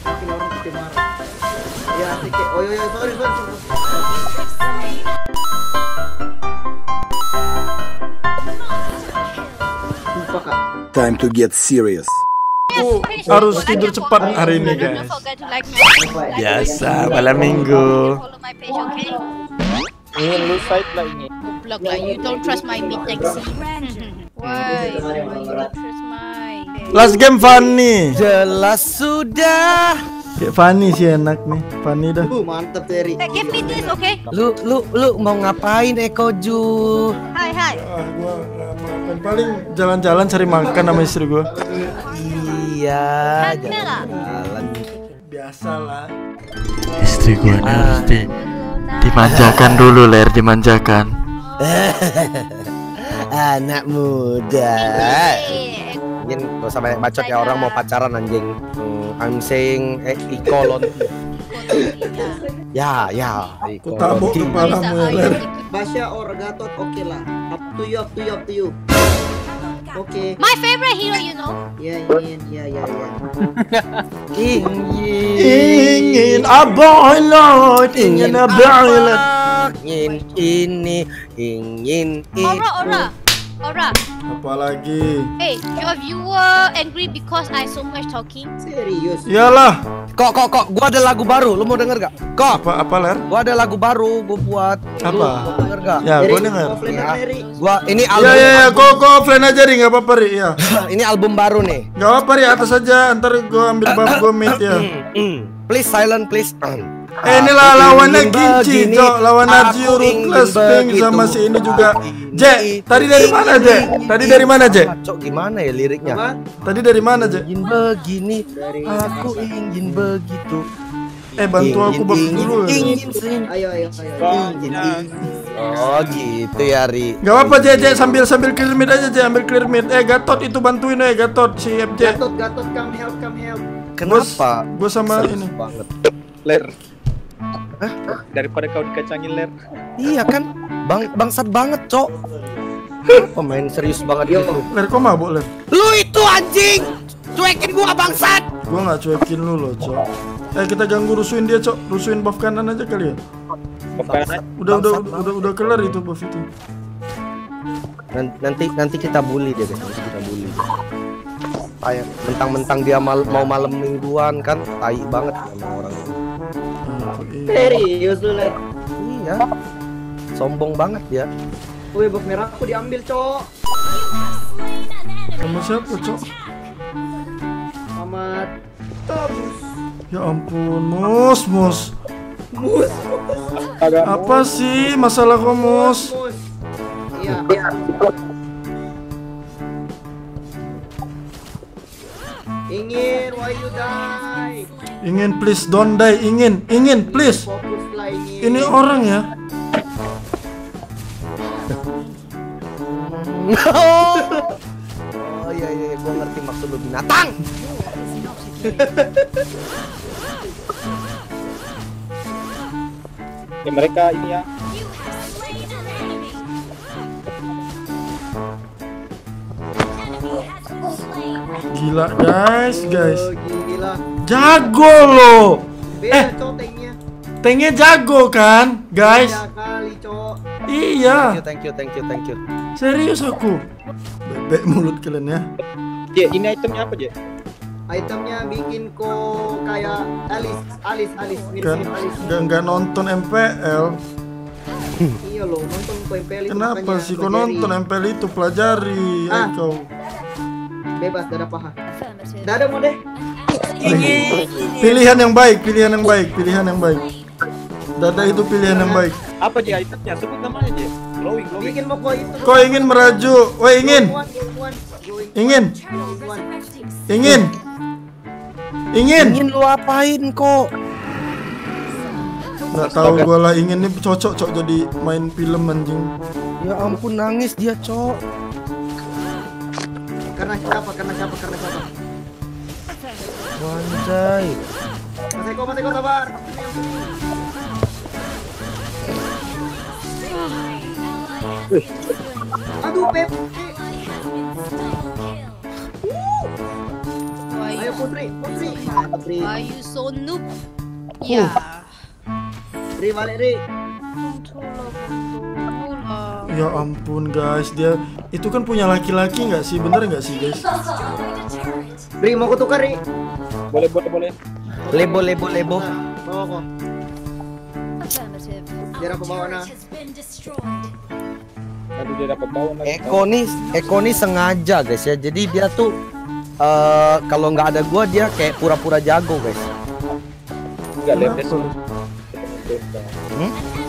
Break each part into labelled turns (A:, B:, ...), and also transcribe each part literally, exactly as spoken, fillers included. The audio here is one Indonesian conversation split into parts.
A: Bikin orang pasti marah. Ya asik ya. Oh iya iya sorry sorry. sorry. Lupa kak.
B: Time to get serious.
C: Aku harus tidur cepat hari ini guys. Biasa malam minggu.
D: Ingin lu side lah ini.
E: Goblok lah, you don't trust my meat taxi. Why? Why you don't trust my?
C: Last game Fanny.
F: Jelas sudah.
C: Kayak Fanny sih enak nih. Fanny dah.
A: Uh mantap Terry.
E: Hey, give me this, okay?
F: Lu lu lu mau ngapain Eko Ju?
E: Hi hi.
C: Ah, gua nggak makan. Paling jalan-jalan cari makan sama istri gua.
F: Iya,
E: Kamera.
F: jalan.
C: Biasalah.
G: Istri gua nih harus di, dimanjakan dulu ler, dimanjakan.
F: Anak muda. Ingin gak usah banyak bacot ya, orang mau pacaran anjing. Hmm, I'm saying eh Iko Lonti. Ya ya.
C: Aku tabok kepalamu ya ler.
A: Basya or Gatot oke lah. Up to you up to you up to you. Oke.
E: My favorite hero, you know.
A: Ya ingin ya ya ya.
F: Ingin
C: Ingin abalot, ingin abalot.
F: ingin ini ingin itu.
E: Ora ora. Ora.
C: Apalagi?
E: Hey, your viewer angry because I so much talking.
A: Serius.
C: Iyalah.
F: Kok kok kok gua ada lagu baru, lu mau denger gak? Kok
C: Apa apa ler?
F: gua ada lagu baru gua buat.
C: Apa?
F: Lu mau denger gak?
C: Ya,
A: Terry,
C: gua denger.
A: offline
F: Ya.
A: Terry.
F: Gua ini
C: Ya
F: album
C: ya ya, kok kok offline aja ri, nggak apa-apa ri ya.
F: ini album baru nih.
C: Nggak apa-apa ri, atas aja. Ntar gua ambil bab gua meet ya.
F: Please silent please.
C: Eh inilah lawannya
F: ingin
C: Ginci,
F: begini,
C: Cok. Lawan
F: aku
C: Najio,
F: ingin
C: Ruthless, Pink
F: begitu.
C: sama si ini juga.
F: Aku
C: Je,
F: ingin
C: tadi dari mana Je? Tadi dari mana Je?
F: Cok gimana ya liriknya?
A: Apa?
C: Tadi dari mana Je?
F: Ingin begini,
A: Dari
F: aku ingin begitu.
C: Eh bantu aku bab
F: Ingin,
C: dulu ya.
F: ingin, ingin,
A: Ayo ayo ayo.
F: ingin, ingin. Oh gitu ya Ri.
C: Gak apa-apa Je, Je sambil sambil clear mid aja Je, ambil clear mid. Eh Gatot itu bantuin eh Gatot si F J.
A: Gatot Gatot come help come help.
F: Kenapa?
C: Gua sama
F: Serius
C: ini.
F: banget.
D: Ler. Daripada kau dikacangin ler.
F: Iya kan? Bang bangsat banget, Cok. Pemain serius banget
A: Yo.
F: gitu.
C: Ler kok mabuk Ler?
F: Lu itu anjing. Cuekin gua bangsat.
C: Gua nggak cuekin lu loh Cok. Eh kita ganggu rusuin dia Cok, rusuin buff kanan aja kali ya.
D: Bukan
C: Udah udah
F: Bangsat
C: udah udah kelar itu buff itu.
F: Nan- Nanti nanti kita bully dia, guys. Nanti kita bully. Kayak mentang-mentang dia mal- mau malam mingguan kan, tai banget sama orang ini.
A: Serius lu Ler.
F: Iya. Sombong banget ya.
A: Wih buff merah aku diambil cok.
C: Sama siapa Cok?
A: Amat. Tabus.
C: Ya ampun, Mus, Mus.
A: Mus.
C: Apa sih masalah kau Mus?
A: Mus. Iya. Ingin why you die?
C: Ingin please don't die, ingin, ingin please.
A: Fokus lah ingin.
C: Ini orang ya.
F: Oh iya iya, iya. Gua ngerti maksud lu binatang.
D: ya mereka ini ya.
C: Gila guys, guys.
A: Oh, gila.
C: Jago loh.
A: Beda
C: Eh.
A: cok tanknya.
C: Tanknya jago kan, guys?
A: Beda kali cok.
C: Iya.
F: Thank you, thank you, thank you, thank you.
C: Serius aku. Bebek mulut kalian ya.
D: Je, ini itemnya apa Je?
A: Itemnya bikin kok kayak alis, alis, alis,
C: Kan
A: mirip-mirip alis.
C: nggak nggak nonton M P L.
A: Iya loh, nonton kok M P L itu
C: Kenapa
A: makanya
C: sih kau
A: pelajari.
C: nonton M P L itu pelajari
A: Ah.
C: eh, kau.
A: Bebas, dada paha. Dada mau deh.
C: Pilihan yang baik, pilihan yang baik, pilihan yang baik. Dada itu pilihan yang baik.
D: Apa Je itemnya? Sebut namanya Je. Glowing, glowing.
A: Bikin mau kok itu.
C: Kau ingin meraju? Woi ingin,
A: Going one, going one, going
C: ingin,
A: one.
C: ingin, ingin.
F: Ingin lu apain kok?
C: Nggak tahu gua lah ingin nih cocok cok jadi main film anjing.
F: Ya ampun nangis dia, Cok.
A: Karena siapa? Karena siapa? Karena siapa?
F: Wanjay.
A: Mas Eko, Mas Eko sabar.
E: Uh.
A: Aduh, Pep. Eh,
E: Why you
A: Ayo,
E: don't
A: Pep.
E: trust
A: Putri, Putri. Mantap, Ri.
E: Why you so noob? Ya.
A: Ri, balik, Ri.
C: Ya ampun guys, dia itu kan punya laki-laki nggak sih? Bener nggak sih guys?
A: Ri, mau kutukar, Ri.
D: Boleh, boleh, boleh.
F: Lebo lebo lebo.
A: Bawa kok. Biar aku bawa nah.
D: Aduh, dia dapat bawaan lagi.
F: Eko nih, Eko nih sengaja guys ya. Jadi dia tuh eh kalau nggak ada gua dia kayak pura-pura jago guys.
D: Enggak lemes.
F: Hmm?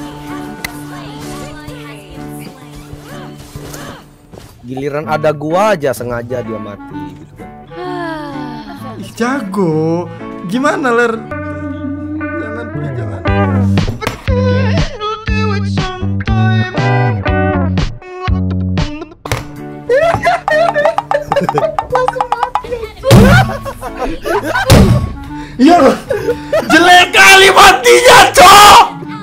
F: Giliran ada gua aja sengaja dia mati gitu kan.
C: Ih, jago. Gimana ler? Jangan, Pri, jangan. Ya, jelek kali matinya, cok.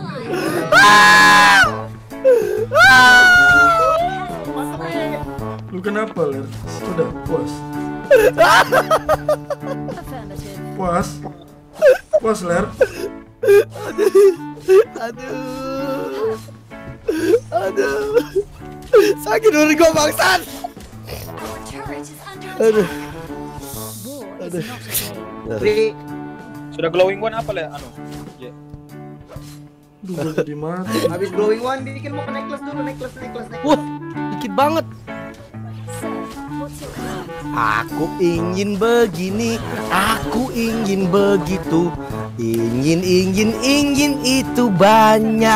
C: Lu kenapa, ler? Sudah puas. Puas. Puas, ler.
F: Aduh. Aduh. Sakit dulu gua bangsat. Aduh. Aduh.
A: Ri,
D: Sudah glowing one apa le? Anu. Ya.
C: Duh, gua jadi mati.
A: habis glowing one bikin mau ke necklace dulu, necklace, necklace, necklace.
F: Wah, dikit banget. Aku ingin begini, aku ingin begitu, ingin ingin ingin itu banyak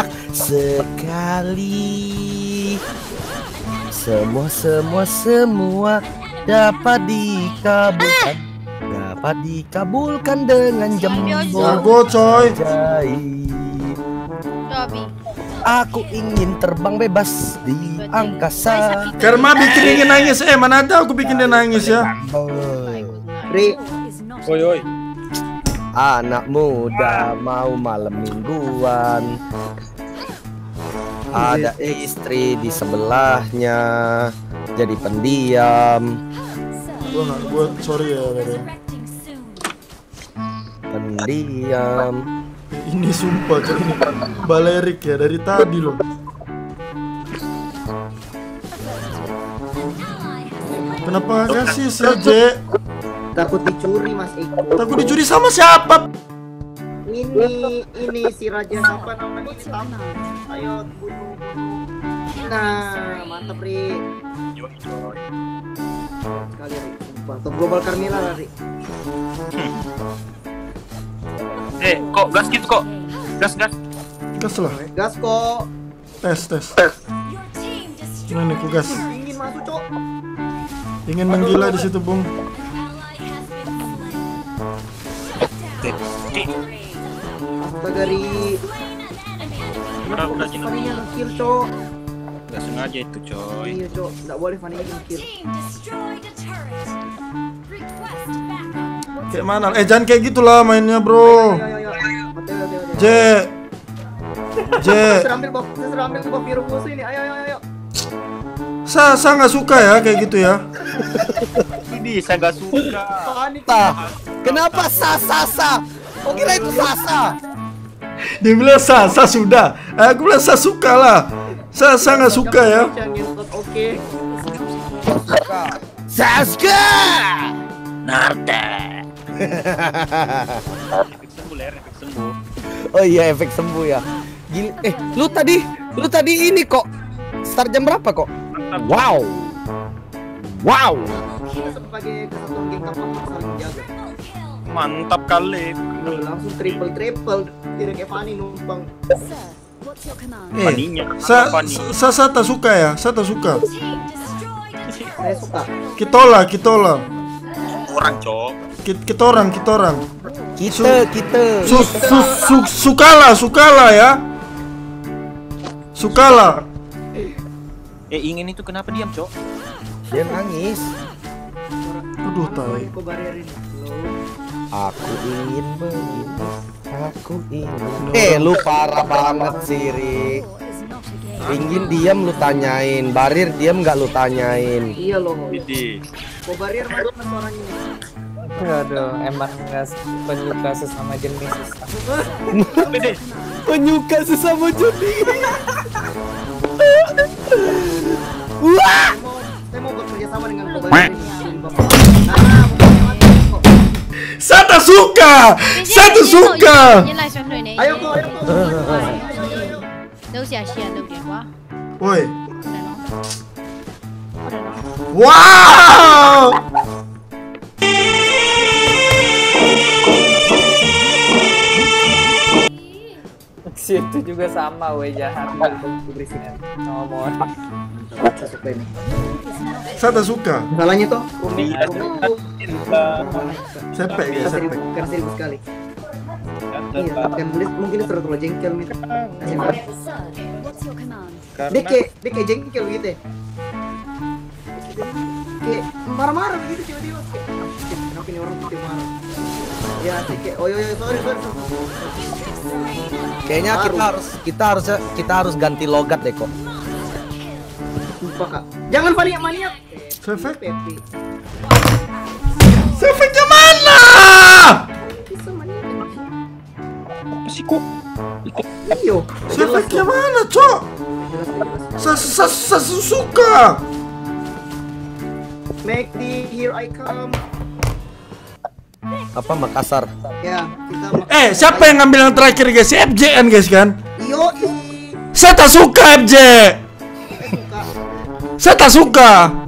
F: sekali. Semua semua semua dapat dikabulkan, dapat dikabulkan dengan jempol
C: Jago, coy.
F: jahit.
E: Dobby.
F: Aku ingin terbang bebas di angkasa.
C: Karma bikin ingin nangis. Eh, mana ada aku bikin dia nangis ya.
A: Ri,
D: Oi, oi.
F: Anak muda mau malam mingguan, ada istri di sebelahnya, jadi pendiam.
C: Gua nggak, gua sorry ya, ler.
F: Pendiam.
C: Ini sumpah, coy. Ini balerik ya dari tadi loh. Kenapa nggak kasih sih, J?
A: takut dicuri Mas Eko.
C: Takut dicuri sama siapa?
A: Ini, ini si Raja apa namanya ini tamu. Ayo bunuh, bunuh. Nah, mantap Ri. Sekali Ri. Sumpah, top global Carmilla lah Ri.
D: Eh, kok gas gitu kok? Gas, gas.
C: Gas lah.
A: Gas kok.
C: Tes, tes. Gimana ku gas?
A: Ingin masuk cok.
C: Ingin menggila di situ, Bung.
A: Astaga Ri.
D: Udah, udah jenuh.
A: Fanny-nya nge-kill cok.
D: Gak sengaja itu, coy.
A: Iya cok, nggak boleh Fanny-nya nge-kill.
C: Kayak mana? Eh, jangan kayak gitulah mainnya, bro.
A: Ayo, ayo, ayo. Oke, oke, oke.
C: J. J.
A: Saya ambil buff, saya ambil buff biru musuh ini. Ayo, ayo, ayo.
C: Sa, sa nggak suka ya kayak gitu ya.
D: Ini saya gak suka.
A: Panik.
F: Tah, kenapa sasa-sa? Oh kira itu sasa.
C: Dia bilang sa, sa sudah. Aku bilang sa suka lah. Sa, sa nggak suka ya.
A: Oke.
F: Saska.
D: Narda. Efek sembuh, ler, efek sembuh.
F: Oh iya efek sembuh ya. Gini, eh lu tadi, lu tadi ini kok start jam berapa kok? Wow. Wow.
A: Kita sebagai kesatuan geng kapal harus saling menjaga.
D: Mantap kali.
A: Loh, langsung triple triple. Tidak kayak Fanny numpang.
C: Eh,
D: Paninya.
C: sa,
D: Pani.
C: sa, sa tak suka ya. Sa tak suka.
A: Saya suka.
C: Kitola, kitola.
D: Orang, cok.
C: Kit, kita orang, kita orang.
F: Kita, kita.
C: Su, su, su, sukalah, sukalah ya. Sukalah.
D: Eh, ingin itu kenapa diam, cok?
F: Dia nangis.
C: Aduh, tai.
A: Kau barierin.
F: Aku ingin begini. Aku ingin. Eh, lu parah banget sih, Ri. Ingin diam lu tanyain, Barir diam nggak lu tanyain.
A: Iya loh.
D: Jadi,
A: Kau barier mana suaranya ini?
H: Aduh, emang nggak penyuka sesama jenis.
F: Penyuka sesama jenis.
A: Wah! Saya mau bekerja sama dengan pembantu ini. Nah, kok.
C: Satu suka, satu suka.
A: Ayo kok, ayo kok.
E: Đâu xả xỉa đâu điện quá.
C: Woi,
E: Udah no. Udah no.
C: wow.
H: Si itu juga sama, weh jahat.
A: Berisik.
H: Ngomong.
A: Saya suka ini.
C: Satu suka.
A: Salahnya tuh.
C: Sepek ya, sepek.
A: Karena seribu sekali. Iya, kan mungkin itu terlalu jengkel nih. Kasih banget. Dia kayak, dia kayak jengkel gitu ya. Kayak marah-marah gitu tiba-tiba. Kayak, kenapa ini orang tiba marah? Ya, kayak, oh, oh, oh, sorry, sorry.
F: Kayaknya kita harus kita harus kita harus ganti logat deh kok.
A: Sumpah kak. Jangan panik maniak.
C: Sepek.
A: Pepe.
C: Sepeknya mana?
A: Bisa maniak.
D: Siku.
A: Iyo.
C: Sepeknya mana, Cok? Satu suka.
A: Make the here I come.
F: Apa Makassar?
A: Ya, kita.
C: Eh, siapa yang ngambil yang terakhir guys? Si F J kan guys kan?
A: Iyo.
C: Saya tak suka F J.
A: Suka.
C: Saya tak suka.